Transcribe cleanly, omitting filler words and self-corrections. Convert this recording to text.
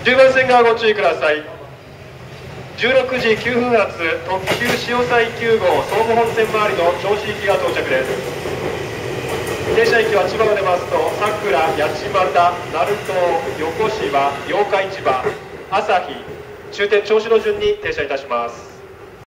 10番線側ご注意ください。16時9分発特急潮西9号総武本線周りの銚子行きが到着です。停車駅は千葉を出ますと佐倉、八街、鳴門、横芝、八日市場、朝日、終点銚子の順に停車いたします。